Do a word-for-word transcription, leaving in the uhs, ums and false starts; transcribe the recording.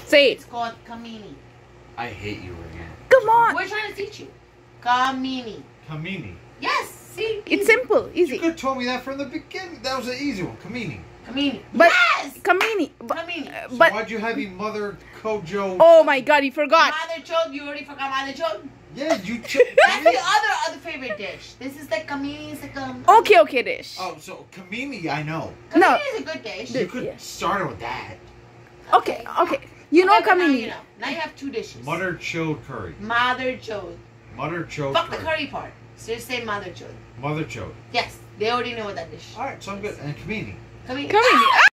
Say it. It's called kamini. I hate you again. Come on. We're trying to teach you. Kamini. Kamini. Yes, see? It's simple, You easy. could have told me that from the beginning. That was an easy one. Kamini. Kamini. But yes! Kamini. But, Kamini. uh, So but why'd you have me Mother Kojo? oh my God, you forgot. Mother chode, you already forgot mother chode? Yeah, you. Ch- That's the other other favorite dish. This is like kamini. It's like um. Okay, okay, dish. Oh, so kamini, I know. Kamini No. is a good dish. You could Yeah. start it with that. Okay, okay. You know Okay, but now Kamini. you know. Now you have two dishes. Mother chode curry. Mother chode. Mother chode Fuck the curry. curry part. So just say mother chode. Mother chode. Yes, they already know what that dish. All right, so I'm good. And kamini. Kamini. Kamini.